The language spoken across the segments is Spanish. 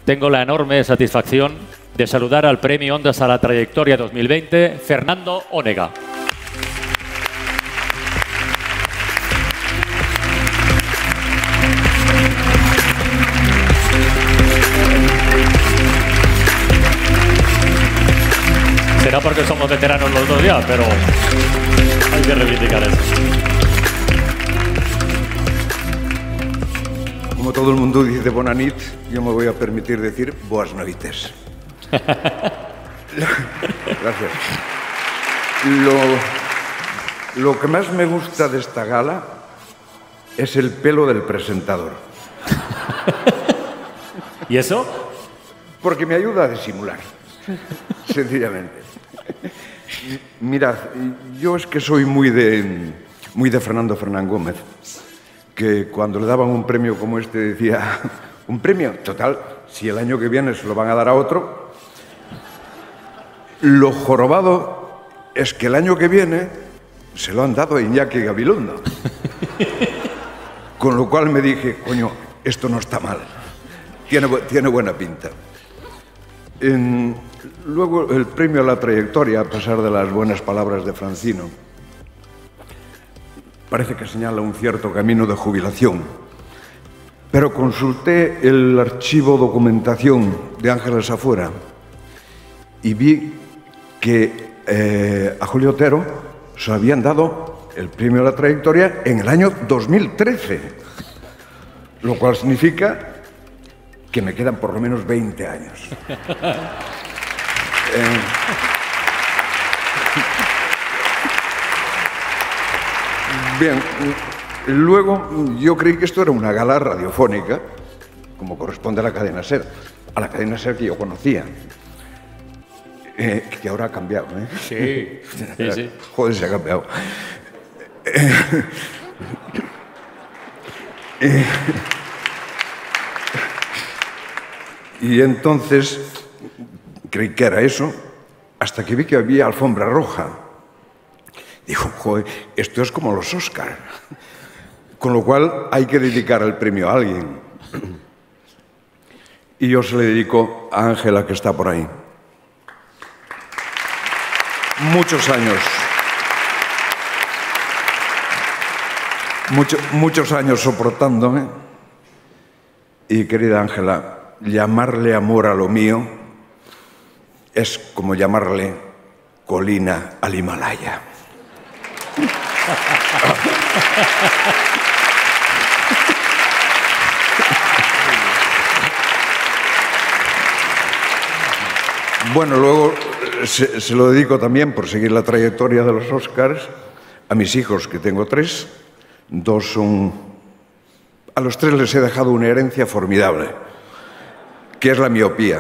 tengo la enorme satisfacción de saludar al Premio Ondas a la Trayectoria 2020, Fernando Onega. Será porque somos veteranos los dos ya, pero hay que reivindicar eso. Como todo el mundo dice bona nit, yo me voy a permitir decir boas noites. Gracias. Lo que más me gusta de esta gala es el pelo del presentador. ¿Y eso? Porque me ayuda a disimular, sencillamente. Mirad, yo es que soy muy de Fernando Fernán Gómez, que cuando le daban un premio como este decía, un premio, total, si el año que viene se lo van a dar a otro. Lo jorobado es que el año que viene se lo han dado a Iñaki Gabilondo. Con lo cual me dije, coño, esto no está mal, tiene buena pinta. Luego el premio a la trayectoria, a pesar de las buenas palabras de Francino, parece que señala un cierto camino de jubilación. Pero consulté el archivo documentación de Ángeles Afuera y vi que a Julio Otero se habían dado el premio a la trayectoria en el año 2013, lo cual significa que me quedan por lo menos 20 años. Bien, luego yo creí que esto era una gala radiofónica, como corresponde a la cadena SER, que yo conocía, que ahora ha cambiado, ¿eh? Sí. Joder, se ha cambiado. Y entonces creí que era eso, hasta que vi que había alfombra roja. Dijo, joder, esto es como los Oscar. Con lo cual hay que dedicar el premio a alguien. Y yo se le dedico a Ángela, que está por ahí. Muchos años. Muchos años soportándome. Y querida Ángela, llamarle amor a lo mío es como llamarle colina al Himalaya. Bueno, luego se lo dedico también, por seguir la trayectoria de los Oscars, a mis hijos, que tengo 3. 2 son... A los 3 les he dejado una herencia formidable, que es la miopía.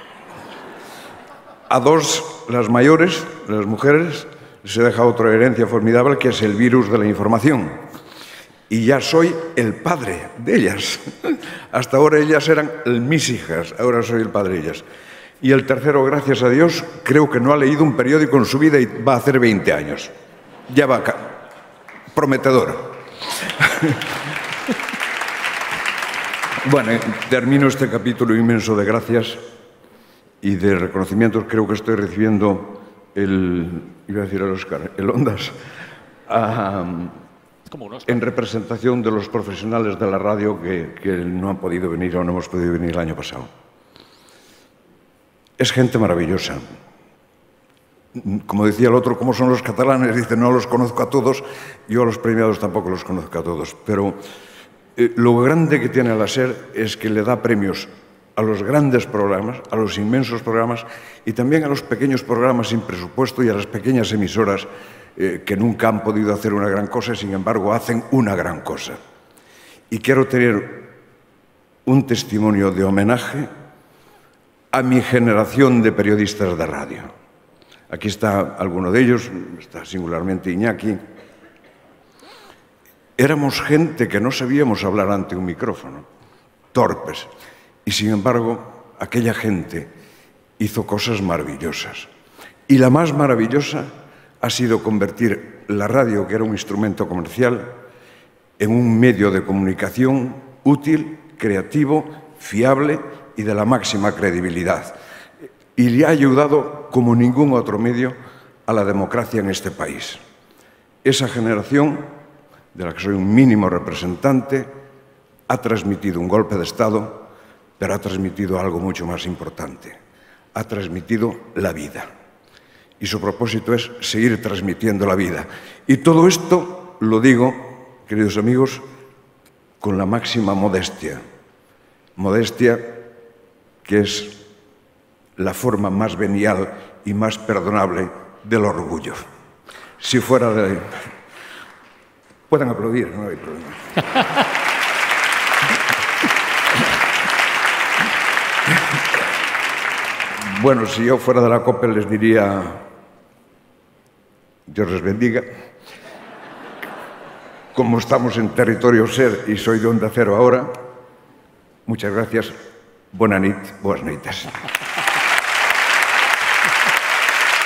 A 2, las mayores, las mujeres, les he dejado otra herencia formidable, que es el virus de la información. Y ya soy el padre de ellas. Hasta ahora ellas eran mis hijas, ahora soy el padre de ellas. Y el tercero, gracias a Dios, creo que no ha leído un periódico en su vida y va a hacer 20 años. Ya va acá. Prometedor. Bueno, termino este capítulo inmenso de gracias y de reconocimientos. Creo que estoy recibiendo iba a decir el Oscar, el Ondas, en representación de los profesionales de la radio que no han podido venir o no hemos podido venir el año pasado. Es gente maravillosa. Como decía el otro, ¿cómo son los catalanes? Dice, no los conozco a todos. Yo a los premiados tampoco los conozco a todos. Pero lo grande que tiene la SER es que le da premios a los grandes programas, a los inmensos programas y también a los pequeños programas sin presupuesto y a las pequeñas emisoras que nunca han podido hacer una gran cosa y sin embargo hacen una gran cosa. Y quiero tener un testimonio de homenaje a mi generación de periodistas de radio. Aquí está alguno de ellos, está singularmente Iñaki. Éramos gente que no sabíamos hablar ante un micrófono, torpes. Y sin embargo, aquella gente hizo cosas maravillosas. Y la más maravillosa ha sido convertir la radio, que era un instrumento comercial, en un medio de comunicación útil, creativo, fiable y de la máxima credibilidad. Y le ha ayudado como ningún otro medio a la democracia en este país. Esa generación, de la que soy un mínimo representante, ha transmitido un golpe de Estado, pero ha transmitido algo mucho más importante. Ha transmitido la vida. Y su propósito es seguir transmitiendo la vida. Y todo esto lo digo, queridos amigos, con la máxima modestia. Modestia que es la forma más venial y más perdonable del orgullo. Si fuera de... Pueden aplaudir, no hay problema. Bueno, si yo fuera de la COPE les diría, Dios les bendiga. Como estamos en territorio SER y soy de Onda Cero ahora, muchas gracias, bona nit, boas noites.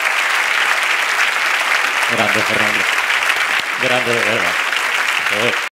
Grande, Fernando. Grande, de verdad.